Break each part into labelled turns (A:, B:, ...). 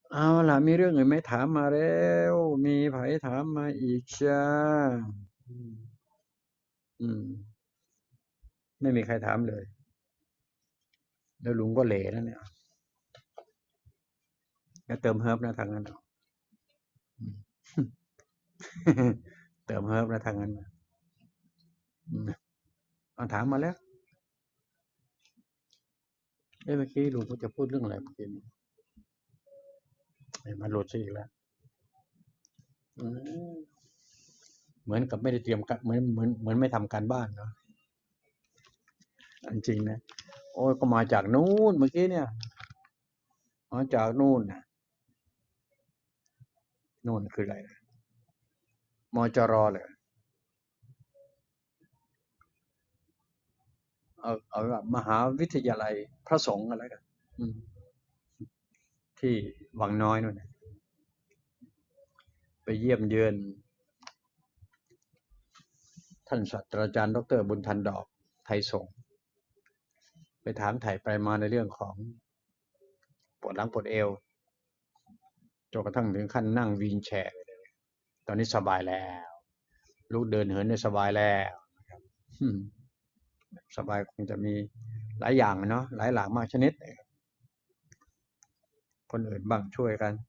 A: เอาล่ะมีเรื่องอื่นไหมถามมาแล้วมีไผถามมาอีกจ้าอืมอืมไม่มีใครถามเลยแล้วลุงก็เหล่แล้วเนี่ยแล้วเติมเฮิร์บนะทางนั้นอืมเติมเฮิร์บนะทางนั้นอืมเอาถามมาแล้วเมื่อกี้ลุงก็จะพูดเรื่องอะไรเมื่อกี้นี้มาหลุดซะอีกแล้วอืมเหมือนกับไม่ได้เตรียมกันเหมือนไม่ทำการบ้านเนาะจริงๆนะโอ้ยก็มาจากนู้นเมื่อกี้เนี่ยมาจากนู่นนะนู่นคืออะไรมจรเลยเอาแบบมหาวิทยาลัยพระสงฆ์อะไรกันอืมที่วังน้อยนู่นนะไปเยี่ยมเยือนท่านศาสตราจารย์ดรบุญทันดอกไทยสงฆ์ไปถามไถ่ไปมาในเรื่องของปวดหลังปวดเอวจนกระทั่งถึงขั้นนั่งวีลแชร์ตอนนี้สบายแล้วลุกเดินเหินได้สบายแล้วอืมสบายคงจะมีหลายอย่างเนาะหลายหลากมากชนิดคนอื่นบ้างช่วยกัน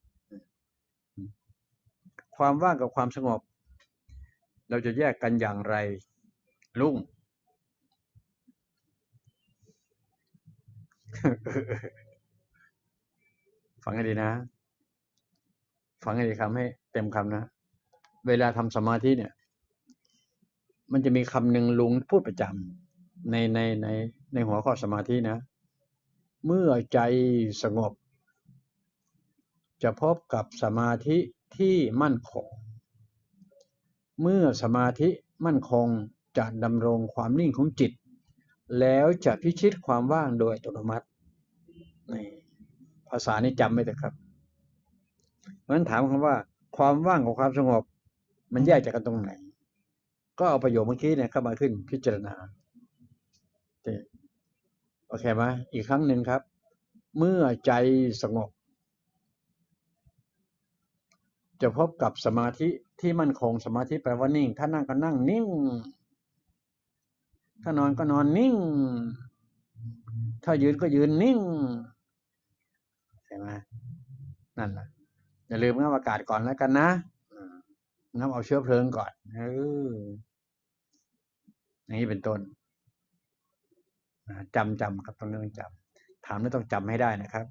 A: ความว่างกับความสงบเราจะแยกกันอย่างไรลุงฟังให้ดีนะฟังให้ดีคำให้เต็มคำนะเวลาทำสมาธิเนี่ยมันจะมีคำหนึ่งลุงพูดประจำในหัวข้อสมาธินะเมื่อใจสงบจะพบกับสมาธิที่มั่นคงเมื่อสมาธิมั่นคงจะดำรงความนิ่งของจิตแล้วจะพิชิตความว่างโดยอัตโนมัตินี่ภาษานี้จำไว้เถอะครับเพราะฉะนั้นถามคำว่าความว่างกับความสงบมันแยกจากกันตรงไหนก็เอาประโยคเมื่อกี้เนี่ยเข้ามาขึ้นพิจารณาโอเคไหมอีกครั้งหนึ่งครับเมื่อใจสงบจะพบกับสมาธิที่มั่นคงสมาธิแปลว่านิ่งถ้านั่งก็นั่งนิ่งถ้านอนก็นอนนิ่งถ้ายืนก็ยืนนิ่งใช่ไหมนั่นแหละอย่าลืมงับอากาศก่อนแล้วกันนะงับเอาเชื้อเพลิงก่อนอย่างนี้เป็นต้นจำครับต้องเรื่องจำถามแล้วต้องจำให้ได้นะครับ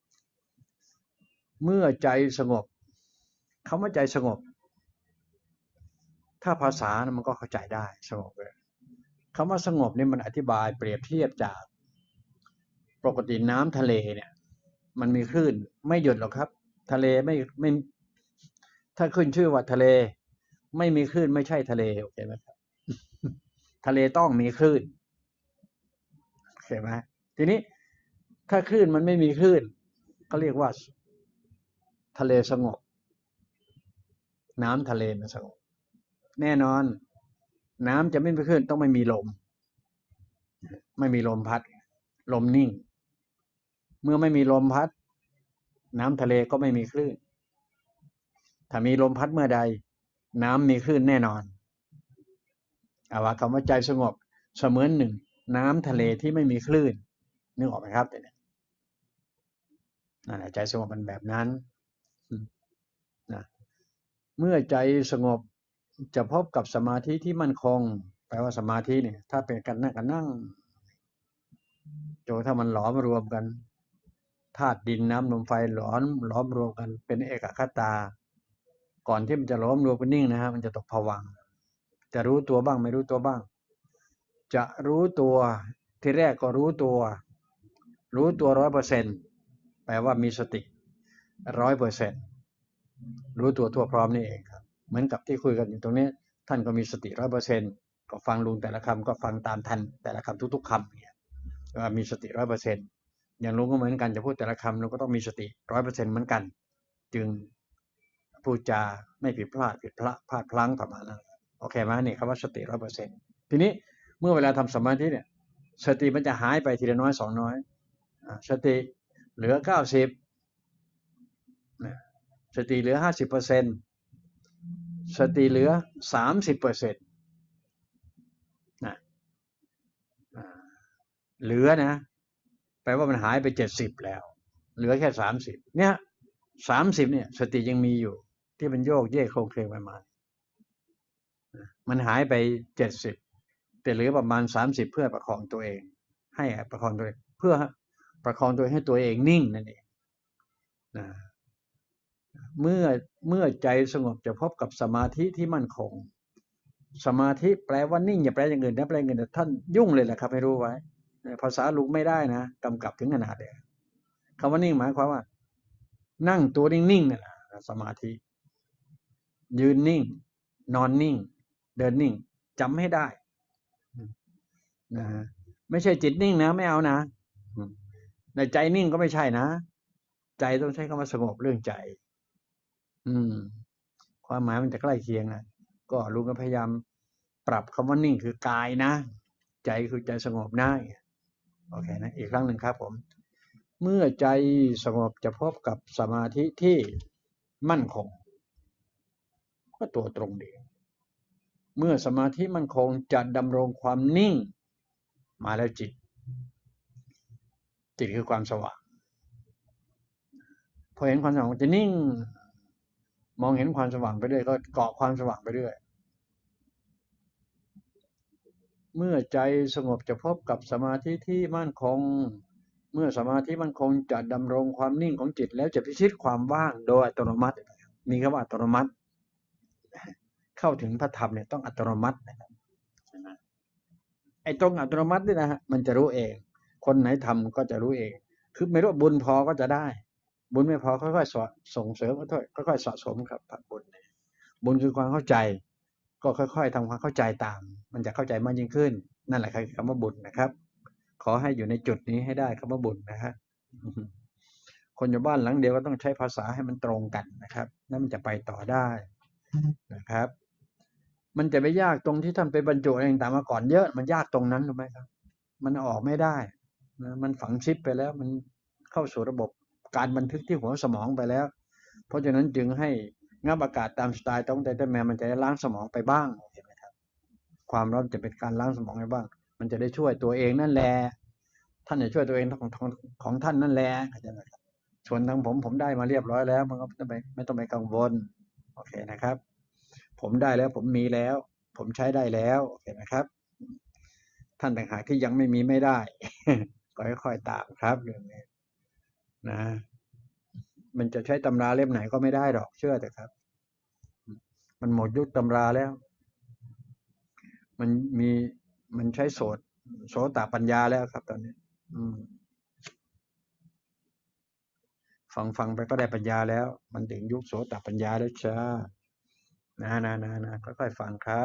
A: เมื่อใจสงบคำว่าใจสงบถ้าภาษานะมันก็เข้าใจได้สงบเลยคำว่าสงบนี่มันอธิบายเปรียบเทียบจากปกติน้ำทะเลเนี่ยมันมีคลื่นไม่หยุดหรอกครับทะเลไม่ถ้าขึ้นชื่อว่าทะเลไม่มีคลื่นไม่ใช่ทะเลโอเคไหมครับทะเลต้องมีคลื่นโอเคไหมทีนี้ถ้าคลื่นมันไม่มีคลื่นก็เรียกว่าทะเลสงบน้ำทะเลมันสงบแน่นอนน้ำจะไม่มีคลื่นต้องไม่มีลมไม่มีลมพัดลมนิ่งเมื่อไม่มีลมพัดน้ำทะเลก็ไม่มีคลื่นถ้ามีลมพัดเมื่อใดน้ำมีคลื่นแน่นอนเอาว่าคำว่าใจสงบเสมือนหนึ่งน้ำทะเลที่ไม่มีคลื่นนึกออกไหมครับเนี่ยใจสงบมันแบบนั้นนะเมื่อใจสงบจะพบกับสมาธิที่มั่นคงแปลว่าสมาธิเนี่ยถ้าเป็นการนั่งก็นั่งจนถ้ามันหลอมรวมกันธาตุดินน้ำลมไฟหลอมรวมกันเป็นเอกคตาก่อนที่มันจะหลอมรวมเป็นนิ่งนะฮะมันจะตกภวังค์จะรู้ตัวบ้างไม่รู้ตัวบ้างจะรู้ตัวที่แรกก็รู้ตัว100%แปลว่ามีสติ100%รู้ตัวทั่วพร้อมนี่เองครับเหมือนกับที่คุยกันอยู่ตรงนี้ท่านก็มีสติ100%ก็ฟังลุงแต่ละคำก็ฟังตามทันแต่ละคำทุกๆคำเนี่ยว่ามีสติ100%อย่างลุงก็เหมือนกันจะพูดแต่ละคำลุงก็ต้องมีสติ100%เหมือนกันจึงพูดจาไม่ผิดพลาดพลั้งประมาณนั้นโอเคไหมนี่คำว่าสติ100%ทีนี้เมื่อเวลาทำสมาธิเนี่ยสติมันจะหายไปทีละน้อย2 น้อยสติเหลือ90 สติเหลือ 50%สติเหลือ 30%นะเหลือนะแปลว่ามันหายไป70แล้วเหลือแค่30เนี่ย30เนี่ยสติยังมีอยู่ที่มันโยกเยกโคลงเคลงไปมามันหายไป70แต่เหลือประมาณ30เพื่อประคองตัวเองให้ประคองตัวเองเพื่อประคองตัวเองให้ตัวเองนิ่งนั่นเองนะเมื่อใจสงบจะพบกับสมาธิที่มั่นคงสมาธิแปลว่านิ่งอย่าแปลอย่างอื่นนะแปลอย่างอื่นท่านยุ่งเลยแหละครับให้รู้ไว้ภาษาลุงไม่ได้นะกำกับถึงขนาดเดียวคำว่านิ่งหมายความว่านั่งตัวนิ่งๆนั่นแหละสมาธิยืนนิ่งนอนนิ่งเดินนิ่งจำให้ได้นะไม่ใช่จิตนิ่งนะไม่เอานะในใจนิ่งก็ไม่ใช่นะใจต้องใช้คำว่าสงบเรื่องใจความหมายมันจะใกล้เคียงนะก็ลุงก็พยายามปรับคำว่านิ่งคือกายนะใจคือใจสงบนะโอเคนะอีกครั้งหนึ่งครับผมเมื่อใจสงบจะพบกับสมาธิที่มั่นคงก็ตัวตรงดีเมื่อสมาธิมั่นคงจะดำรงความนิ่งมาแล้วจิตคือความสว่างพอเห็นความสว่างจะนิ่งมองเห็นความสว่างไปเรื่อยก็เกาะความสว่างไปเรื่อยเมื่อใจสงบจะพบกับสมาธิที่มั่นคงเมื่อสมาธิมั่นคงจะดำรงความนิ่งของจิตแล้วจะพิชิตความว่างโดยอัตโนมัติมีคำว่าอัตโนมัติเข้าถึงพระธรรมเนี่ยต้องอัตโนมัตินะครับไอ้ตรงอัตโนมัตินี่นะฮะมันจะรู้เองคนไหนทำก็จะรู้เองคือไม่รู้บุญพอก็จะได้บุญไม่พอค่อยๆส่งเสริมค่อยๆสะสมครับบุญคือความเข้าใจก็ค่อยๆทำความเข้าใจตามมันจะเข้าใจมากยิ่งขึ้นนั่นแหละคือคำว่าบุญนะครับขอให้อยู่ในจุดนี้ให้ได้คำว่าบุญนะฮะคนอยู่บ้านหลังเดียวก็ต้องใช้ภาษาให้มันตรงกันนะครับแล้วมันจะไปต่อได้นะครับมันจะไปยากตรงที่ท่านไปบรรจุอะไรต่างๆมาก่อนเยอะมันยากตรงนั้นรู้ไหมครับมันออกไม่ได้นะมันฝังชิปไปแล้วมันเข้าสู่ระบบการบันทึกที่หัวสมองไปแล้วเพราะฉะนั้นจึงให้งับอากาศตามสไตล์ต้องไทแมนมันจะล้างสมองไปบ้างเห็นไหมครับความร้อนจะเป็นการล้างสมองไปบ้างมันจะได้ช่วยตัวเองนั่นแหละท่านจะช่วยตัวเองของท่านนั่นแหละเข้าใจไหมครับส่วนทางผมได้มาเรียบร้อยแล้วมันก็ไม่ต้องไปกังวลโอเคนะครับผมได้แล้วผมมีแล้วผมใช้ได้แล้วโอเคนะครับท่านต่างหากที่ยังไม่มีไม่ได้ก็ค่อยๆตามครับเรื่องนี้นะมันจะใช้ตำราเล่มไหนก็ไม่ได้หรอกเชื่อเถอะครับมันหมดยุคตำราแล้วมันใช้โสตปัญญาแล้วครับตอนนี้ฟังไปก็ได้ปัญญาแล้วมันถึงยุคโสตปัญญาแล้วจ้านะค่อยๆฟังครับ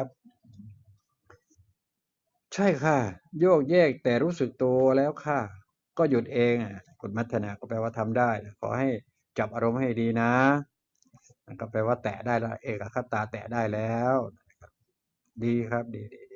A: ใช่ค่ะโยกแยกแต่รู้สึกตัวแล้วค่ะก็หยุดเองคุณมัทนาก็แปลว่าทำได้ขอให้จับอารมณ์ให้ดีนะก็แปลว่าแตะได้แล้วเอกคตาแตะได้แล้วดีครับดี